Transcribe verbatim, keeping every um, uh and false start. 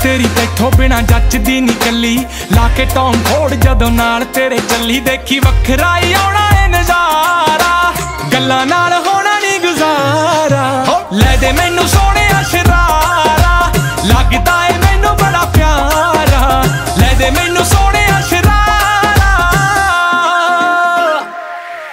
तेरी तैथों बिना जचदी नी कली, लाके टॉम फोड़ जदों नाल तेरे चली। देखी वखरा ही आउणा है नजारा, गल्लां नाल होना नी गुजारा। ले दे मैनू सोने